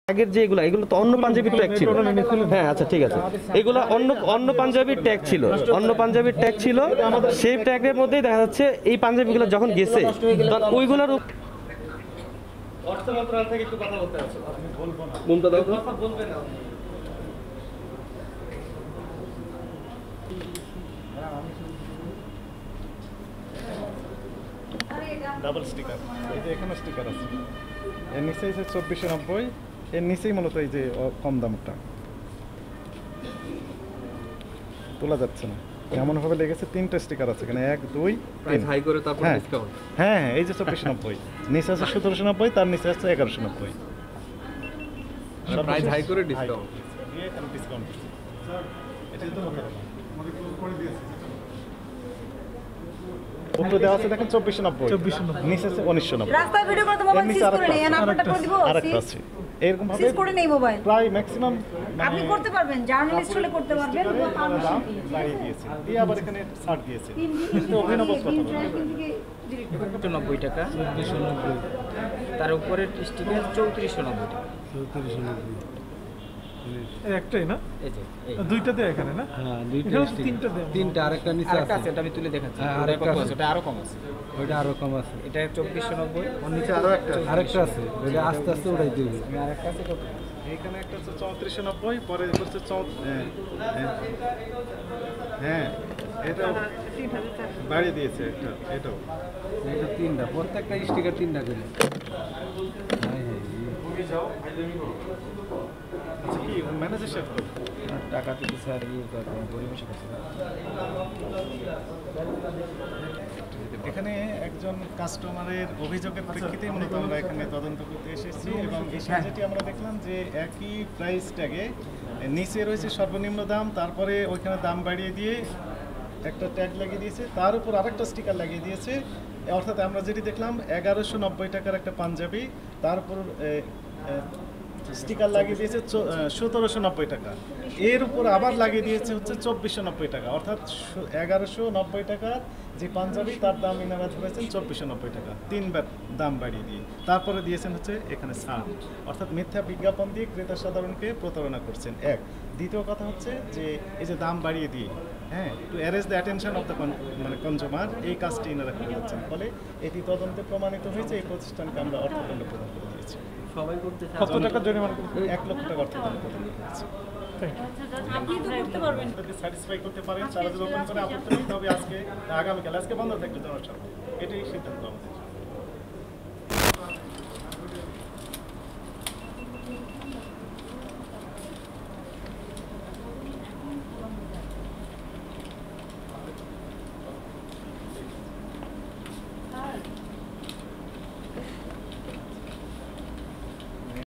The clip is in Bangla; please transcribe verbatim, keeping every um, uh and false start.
আগের যে এগুলো এগুলো তো অন্য পাঞ্জাবির ট্যাগ ছিল। হ্যাঁ আচ্ছা ঠিক আছে, এগুলো অন্য অন্য পাঞ্জাবির ট্যাগ ছিল, অন্য পাঞ্জাবির ট্যাগ ছিল। সেই ট্যাগের মধ্যেই দেখা যাচ্ছে এই পাঞ্জাবিগুলো যখন গেছে ওইগুলোর অর্থ মন্ত্রণালয় থেকে একটু কথা বলতে আছে। বলবো না, কোনটা দাও কথা বলবে না। ডাবল স্টিকার, এই যে এখানে স্টিকার আছে, এর নিচে যে চব্বিশশো নব্বই, এর নিচেই মূলত এই যে কম দামটা তোলা যাচ্ছে না, এমনভাবে লেগেছে। তিনটা স্টিকার আছে এখানে, এক দুই প্রাইস হাই করে তারপর হ্যাঁ ডিসকাউন্ট। হ্যাঁ এই যে চব্বিশশো নব্বই, নিচে আছে সতেরোশো নব্বই, তার নিচে আছে এগারোশো নব্বই, প্রাইস হাই করে ডিসকাউন্ট দিয়ে এখানে ডিসকাউন্ট দিচ্ছে। এটা তো উপরে দেওয়া আছে দেখেন চব্বিশশো নব্বই, নিচে আছে উনিশশো নব্বই। রাস্তায় ভিডিও করতে মোবাইল সিজ করে নেই, এর নাম্বারটা করে দিব। আরেকটা আছে এরকম ভাবে সিজ করে নেই মোবাইল, প্রায় ম্যাক্সিমাম আপনি করতে পারবেন, জার্নালিস্ট হলে করতে পারবেন। দাম বাড়িয়ে দিয়েছে, দিয়ে আবার এখানে ছাড় দিয়েছে। কিন্তু অভিনব কথা বলুন, নব্বই টাকা, চৌত্রিশশো নব্বই, তার উপরে স্টিকার চৌত্রিশশো নব্বই টাকা। চৌত্রিশশো নব্বই একটাই না, এই যে এই দুইটা দেয় এখানে না? হ্যাঁ দুইটা এখানে sticker। তিনটা দেয়। তিনটা, আরেকটা নিচে আরেকটা আছে, আছে, এটা আমি তুলে দেখাচ্ছি। হ্যাঁ, ওটা আরেকটা কত আছে। আছে? ওটা আরো কম আছে, ওইটা আরো কম আছে, এটা চব্বিশশো নব্বই। ওর নিচে আরো একটা আছে। আরেকটা আছে, ওইটা আস্তে আস্তে উড়াই দিবি। আমি আরেকটা আছে কত? এখানে একটা হচ্ছে চৌত্রিশশো নব্বই, পরে হচ্ছে চৌ হ্যাঁ হ্যাঁ, হ্যাঁ এটাও বাড়িয়ে দিয়েছে, এটা এটাও এটা তিনটা, প্রত্যেকটা স্টিকার তিনটা করে। হ্যাঁ হ্যাঁ আচ্ছা কি ম্যানেজার সাহেব তো টাকা থেকে স্যার ইয়ে করবেন পরিবেশ করতে। এখানে একজন কাস্টমারের অভিযোগের প্রেক্ষিতে মূলত আমরা এখানে তদন্ত করতে এসেছি, এবং এই সময় যেটি আমরা দেখলাম যে একই প্রাইস ট্যাগে নিচে রয়েছে সর্বনিম্ন দাম, তারপরে ওইখানে দাম বাড়িয়ে দিয়ে একটা ট্যাগ লাগিয়ে দিয়েছে, তার উপর আরেকটা স্টিকার লাগিয়ে দিয়েছে। অর্থাৎ আমরা যেটি দেখলাম এগারোশো নব্বই টাকার একটা পাঞ্জাবি, তার উপর স্টিকার লাগিয়ে দিয়েছে সতেরোশো নব্বই টাকা, এর উপর আবার লাগিয়ে দিয়েছে হচ্ছে চব্বিশশো নব্বই টাকা। অর্থাৎ এগারোশো নব্বই টাকা যে পাঞ্জাবি তার দাম ইনারা ধরেছেন চব্বিশশো নব্বই টাকা, তিনবার দাম বাড়িয়ে দিয়ে তারপরে দিয়েছেন হচ্ছে এখানে ছাড়। অর্থাৎ মিথ্যা বিজ্ঞাপন দিয়ে ক্রেতা সাধারণকে প্রতারণা করছেন এক। দ্বিতীয় কথা হচ্ছে যে এই যে দাম বাড়িয়ে দিয়ে হ্যাঁ to arrest the attention of the মানে কনজিউমার, এই কাজটি এনারা করে যাচ্ছেন। ফলে এটি তদন্তে প্রমাণিত হয়েছে, এই প্রতিষ্ঠানকে আমরা অর্থদণ্ড প্রদান করে দিয়েছি। সবাই করতে চায়। কত টাকা জরিমানা? এক লক্ষ টাকা অর্থদণ্ড প্রদান করে দিয়েছি। আপনি তো করতে পারবেন। যদি স্যাটিসফাই করতে পারেন, সারা জীবন করে আপত্তি নেই, তবে আজকে আগামীকাল আজকে বন্ধ থাকবে জনসভা, এটাই সিদ্ধান্ত আমাদের।